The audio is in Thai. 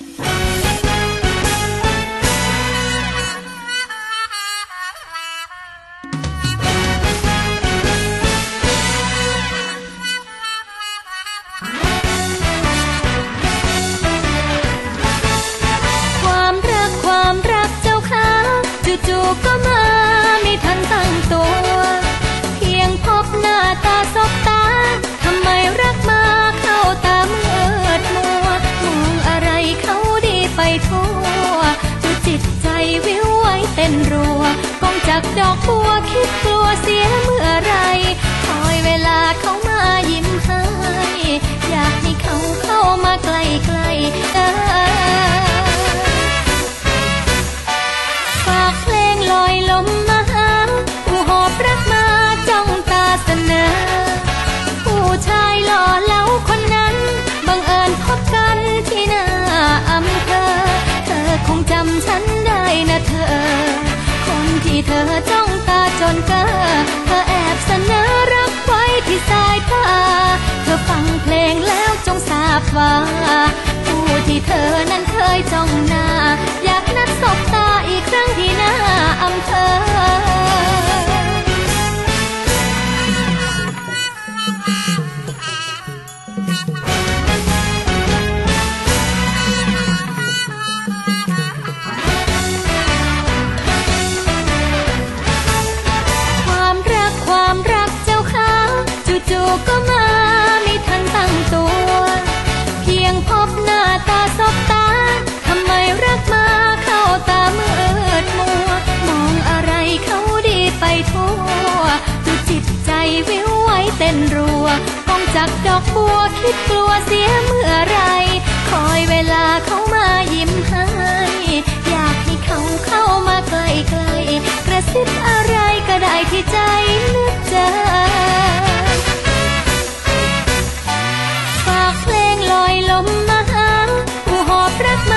จู่ๆก็มาไม่ทันตั้งตัวเพียงพบหน้าตาสบตาทำไมรักมาเข้าตามืดมัวมองอะไรเขาดีไปทั่วจนจิตใจวิวไว้เต้นรัวกองจากดอกบัวคิดกลัวเสียเมื่อไรคอยเวลาเขามายิ้มให้อยากให้เขาเข้ามาใกล้ๆฝากเพลงลอยลมมาหาผู้หอบรักมาจ้องตาเสนอผู้ชายหล่อเหลาคนนั้นบังเอิญพบกันที่หน้าอำเภอเธอคงจำฉันได้นะเธอคนที่เธอจ้องตาจนเก้อเธอแอบเสนอรักไว้ที่สายตาเธอฟังเพลงแล้วจงทราบว่าผู้ที่เธอนั้นเคยจ้องหน้าอยากนัดสบตาอีกครั้งที่หน้าอำเภอความรักเจ้าค่ะจู่ๆก็มาไม่ทันตั้งตัวเพียงพบหน้าตาสบตาทำไมรักมาเข้าตามืดมัวมองอะไรเขาดีไปทั่วดูจิตใจวิวไว้เต้นรัวกองจากดอกบัวคิดกลัวเสียเมื่อไรคอยเวลาเขามายิ้มให้อยากให้เขาเข้ามาใกล้ๆกระซิบอะไรก็ได้ที่ใจนึกเจอฝากเพลงลอยลมมาหาผู้หอบรัก